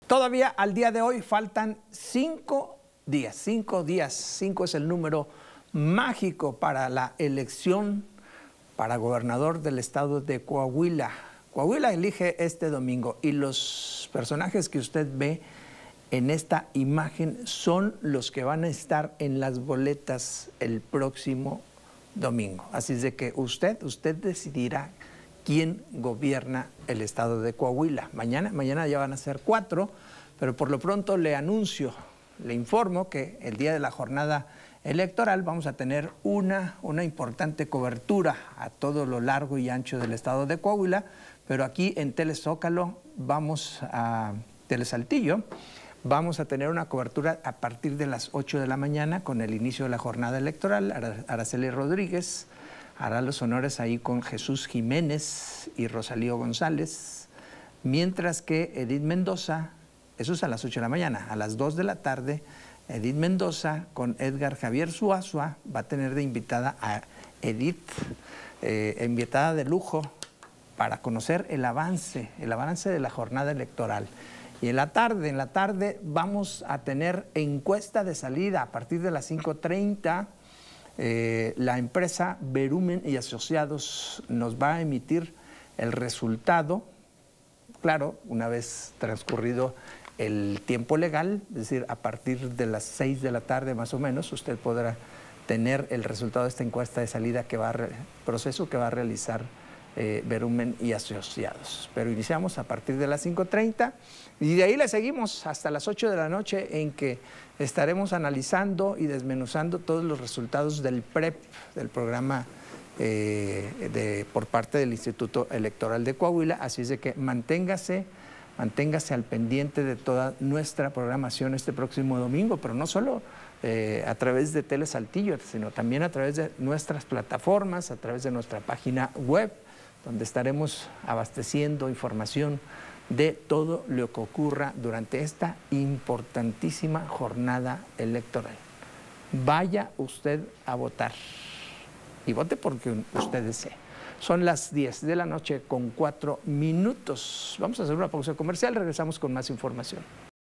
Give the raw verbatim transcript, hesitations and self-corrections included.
Todavía al día de hoy faltan cinco días, cinco días, cinco es el número mágico para la elección para gobernador del estado de Coahuila. Coahuila elige este domingo y los personajes que usted ve en esta imagen son los que van a estar en las boletas el próximo domingo. Así es de que usted, usted decidirá quién gobierna el estado de Coahuila. Mañana, mañana ya van a ser cuatro, pero por lo pronto le anuncio, le informo que el día de la jornada electoral vamos a tener una, una importante cobertura a todo lo largo y ancho del estado de Coahuila, pero aquí en Telezócalo vamos a Telesaltillo, vamos a tener una cobertura a partir de las ocho de la mañana con el inicio de la jornada electoral. Araceli Rodríguez hará los honores ahí con Jesús Jiménez y Rosalío González, mientras que Edith Mendoza, eso es a las ocho de la mañana, a las dos de la tarde, Edith Mendoza con Edgar Javier Zuazua va a tener de invitada a Edith, eh, invitada de lujo para conocer el avance, el avance de la jornada electoral. Y en la tarde, en la tarde vamos a tener encuesta de salida a partir de las cinco treinta. Eh, la empresa Verumen y Asociados nos va a emitir el resultado, claro, una vez transcurrido el tiempo legal, es decir, a partir de las seis de la tarde más o menos, usted podrá tener el resultado de esta encuesta de salida que va a proceso que va a realizar eh, Verumen y Asociados. Pero iniciamos a partir de las cinco treinta y de ahí le seguimos hasta las ocho de la noche, en que estaremos analizando y desmenuzando todos los resultados del P R E P, del programa eh, de, por parte del Instituto Electoral de Coahuila. Así es de que manténgase, manténgase al pendiente de toda nuestra programación este próximo domingo, pero no solo eh, a través de Telesaltillo, sino también a través de nuestras plataformas, a través de nuestra página web, donde estaremos abasteciendo información de todo lo que ocurra durante esta importantísima jornada electoral. Vaya usted a votar y vote porque usted desee. Son las diez de la noche con cuatro minutos. Vamos a hacer una pausa comercial, regresamos con más información.